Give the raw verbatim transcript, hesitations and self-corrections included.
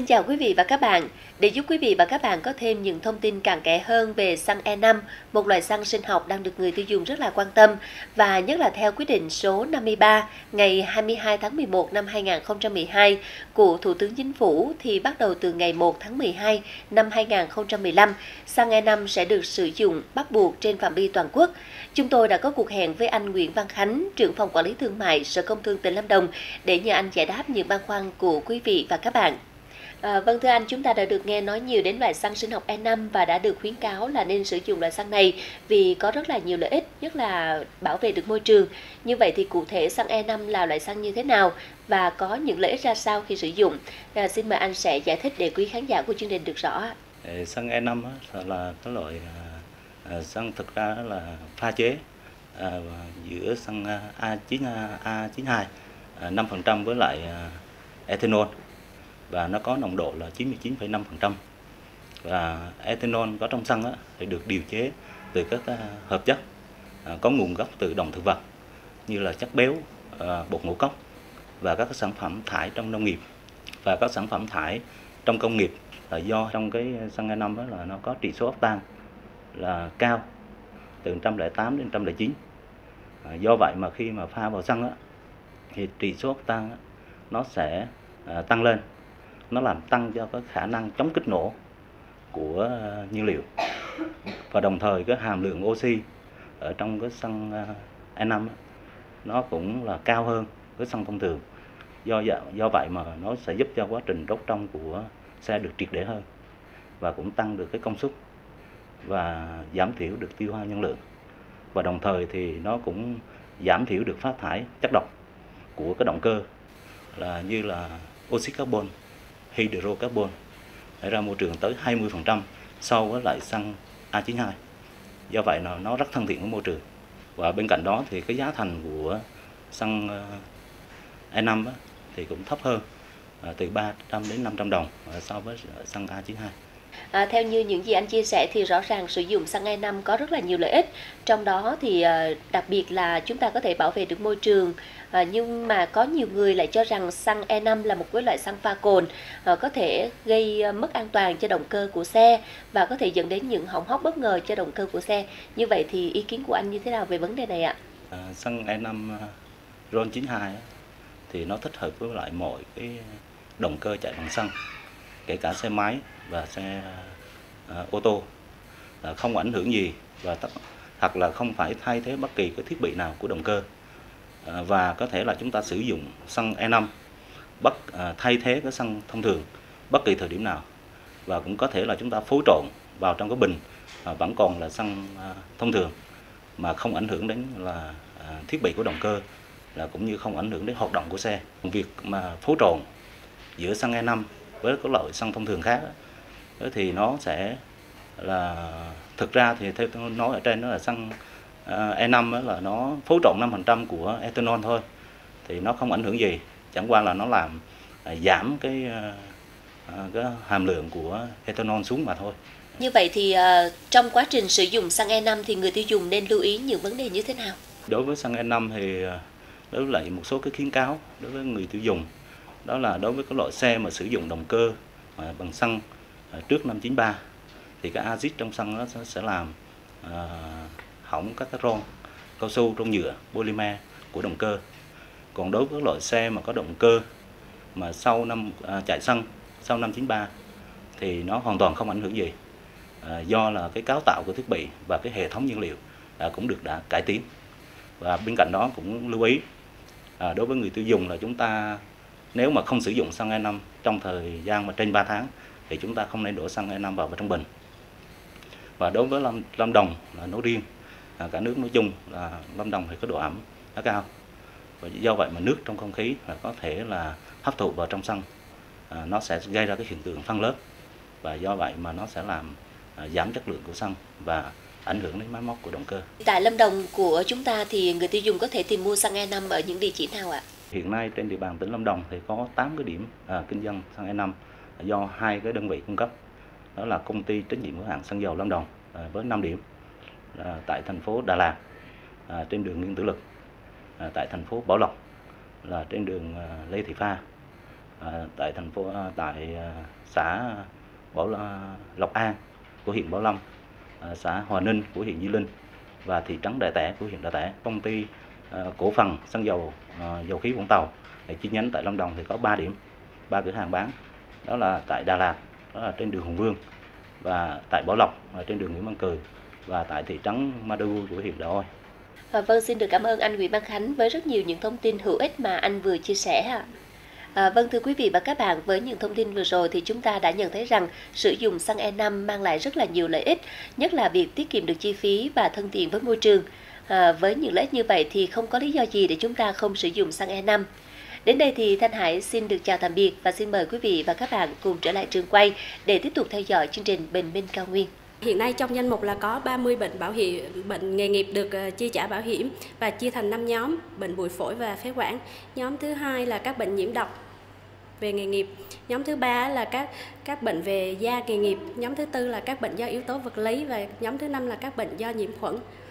chào quý vị và các bạn. Để giúp quý vị và các bạn có thêm những thông tin cặn kẽ hơn về xăng E năm, một loại xăng sinh học đang được người tiêu dùng rất là quan tâm, và nhất là theo quyết định số năm mươi ba ngày hai mươi hai tháng mười một năm hai nghìn không trăm mười hai của Thủ tướng Chính phủ, thì bắt đầu từ ngày một tháng mười hai năm hai nghìn không trăm mười lăm, xăng E năm sẽ được sử dụng bắt buộc trên phạm vi toàn quốc. Chúng tôi đã có cuộc hẹn với anh Nguyễn Văn Khánh, trưởng phòng quản lý thương mại Sở Công Thương tỉnh Lâm Đồng, để nhờ anh giải đáp những băn khoăn của quý vị và các bạn. À, vâng thưa anh, chúng ta đã được nghe nói nhiều đến loại xăng sinh học E năm và đã được khuyến cáo là nên sử dụng loại xăng này vì có rất là nhiều lợi ích, nhất là bảo vệ được môi trường. Như vậy thì cụ thể xăng E năm là loại xăng như thế nào và có những lợi ích ra sao khi sử dụng? À, xin mời anh sẽ giải thích để quý khán giả của chương trình được rõ. Xăng E năm là cái loại xăng thực ra là pha chế giữa xăng A chín A chín hai năm phần trăm với lại ethanol, và nó có nồng độ là chín mươi chín phẩy năm phần trăm. Và ethanol có trong xăng thì được điều chế từ các hợp chất có nguồn gốc từ động thực vật như là chất béo, bột ngũ cốc và các sản phẩm thải trong nông nghiệp và các sản phẩm thải trong công nghiệp. Là do trong cái xăng E năm đó là nó có trị số octan là cao, từ một trăm lẻ tám đến một trăm lẻ chín. À, do vậy mà khi mà pha vào xăng á, thì trị số octan á, nó sẽ à, tăng lên, nó làm tăng cho cái khả năng chống kích nổ của uh, nhiên liệu, và đồng thời cái hàm lượng oxy ở trong cái xăng uh, E năm á, nó cũng là cao hơn cái xăng thông thường. Do do vậy mà nó sẽ giúp cho quá trình đốt trong của xe được triệt để hơn, và cũng tăng được cái công suất và giảm thiểu được tiêu hao năng lượng, và đồng thời thì nó cũng giảm thiểu được phát thải chất độc của cái động cơ là như là oxy carbon, hydrocarbon để ra môi trường tới hai mươi phần trăm so với lại xăng A chín hai. Do vậy là nó rất thân thiện với môi trường. Và bên cạnh đó thì cái giá thành của xăng E năm á, thì cũng thấp hơn, từ ba trăm đến năm trăm đồng so với xăng A chín hai. À, theo như những gì anh chia sẻ thì rõ ràng sử dụng xăng E năm có rất là nhiều lợi ích, trong đó thì uh, đặc biệt là chúng ta có thể bảo vệ được môi trường, à, nhưng mà có nhiều người lại cho rằng xăng E năm là một cái loại xăng pha cồn, uh, có thể gây uh, mất an toàn cho động cơ của xe và có thể dẫn đến những hỏng hóc bất ngờ cho động cơ của xe. Như vậy thì ý kiến của anh như thế nào về vấn đề này ạ? À, xăng E năm RON chín hai thì nó thích hợp với lại mọi cái động cơ chạy bằng xăng, kể cả xe máy và xe uh, ô tô, uh, không ảnh hưởng gì, và tất, hoặc là không phải thay thế bất kỳ cái thiết bị nào của động cơ, uh, và có thể là chúng ta sử dụng xăng E năm bất uh, thay thế cái xăng thông thường bất kỳ thời điểm nào, và cũng có thể là chúng ta phối trộn vào trong cái bình uh, vẫn còn là xăng uh, thông thường mà không ảnh hưởng đến là uh, thiết bị của động cơ, là cũng như không ảnh hưởng đến hoạt động của xe. Việc mà phối trộn giữa xăng E năm với các loại xăng thông thường khác đó, thì nó sẽ là, thực ra thì theo tôi nói ở trên đó là xăng E năm đó là nó phối trộn năm phần trăm của ethanol thôi, thì nó không ảnh hưởng gì, chẳng qua là nó làm giảm cái, cái hàm lượng của ethanol xuống mà thôi. Như vậy thì uh, trong quá trình sử dụng xăng E năm thì người tiêu dùng nên lưu ý những vấn đề như thế nào? Đối với xăng E năm thì đối với lại một số cái khuyến cáo đối với người tiêu dùng, đó là đối với các loại xe mà sử dụng động cơ bằng xăng trước năm chín ba thì cái axit trong xăng nó sẽ làm uh, hỏng các cái ron cao su, ron nhựa, polymer của động cơ. Còn đối với loại xe mà có động cơ mà sau năm uh, chạy xăng sau năm chín ba thì nó hoàn toàn không ảnh hưởng gì, uh, do là cái cấu tạo của thiết bị và cái hệ thống nhiên liệu uh, cũng được đã cải tiến. Và bên cạnh đó cũng lưu ý uh, đối với người tiêu dùng là chúng ta nếu mà không sử dụng xăng E năm trong thời gian mà trên ba tháng thì chúng ta không nên đổ xăng E năm vào trong bình. Và đối với Lâm, Lâm Đồng là nói riêng, à, cả nước nói chung là Lâm Đồng thì có độ ẩm khá cao, và do vậy mà nước trong không khí là có thể là hấp thụ vào trong xăng, à, nó sẽ gây ra cái hiện tượng phân lớp, và do vậy mà nó sẽ làm à, giảm chất lượng của xăng và ảnh hưởng đến máy móc của động cơ. Tại Lâm Đồng của chúng ta thì người tiêu dùng có thể tìm mua xăng E năm ở những địa chỉ nào ạ? Hiện nay trên địa bàn tỉnh Lâm Đồng thì có tám cái điểm à, kinh doanh xăng E năm do hai cái đơn vị cung cấp, đó là công ty trách nhiệm hữu hạn xăng dầu Lâm Đồng à, với năm điểm à, tại thành phố Đà Lạt à, trên đường Nguyễn Tử Lực, à, tại thành phố Bảo Lộc là trên đường à, Lê Thị Pha, tại thành phố tại xã Bảo Lộc An của huyện Bảo Lâm, xã Hòa Ninh của huyện Di Linh và thị trấn Đại Tẻ của huyện Đại Tẻ. Công ty cổ phần xăng dầu dầu khí Vũng Tàu chi nhánh tại Lâm Đồng thì có ba điểm, ba cửa hàng bán, đó là tại Đà Lạt, đó là trên đường Hùng Vương, và tại Bảo Lộc là trên đường Nguyễn Văn Cừ, và tại thị trấn Madu của huyện Đạo Ôi. À, vâng, xin được cảm ơn anh Nguyễn Văn Khánh với rất nhiều những thông tin hữu ích mà anh vừa chia sẻ. À, vâng, thưa quý vị và các bạn, với những thông tin vừa rồi thì chúng ta đã nhận thấy rằng sử dụng xăng E năm mang lại rất là nhiều lợi ích, nhất là việc tiết kiệm được chi phí và thân thiện với môi trường. À, với những lợi ích như vậy thì không có lý do gì để chúng ta không sử dụng xăng E năm. Đến đây thì Thanh Hải xin được chào tạm biệt và xin mời quý vị và các bạn cùng trở lại trường quay để tiếp tục theo dõi chương trình Bình Minh Cao Nguyên. Hiện nay trong danh mục là có ba mươi bệnh bảo hiểm bệnh nghề nghiệp được chi trả bảo hiểm và chia thành năm nhóm: bệnh bụi phổi và phế quản. Nhóm thứ hai là các bệnh nhiễm độc về nghề nghiệp. Nhóm thứ ba là các các bệnh về da nghề nghiệp. Nhóm thứ tư là các bệnh do yếu tố vật lý và nhóm thứ năm là các bệnh do nhiễm khuẩn.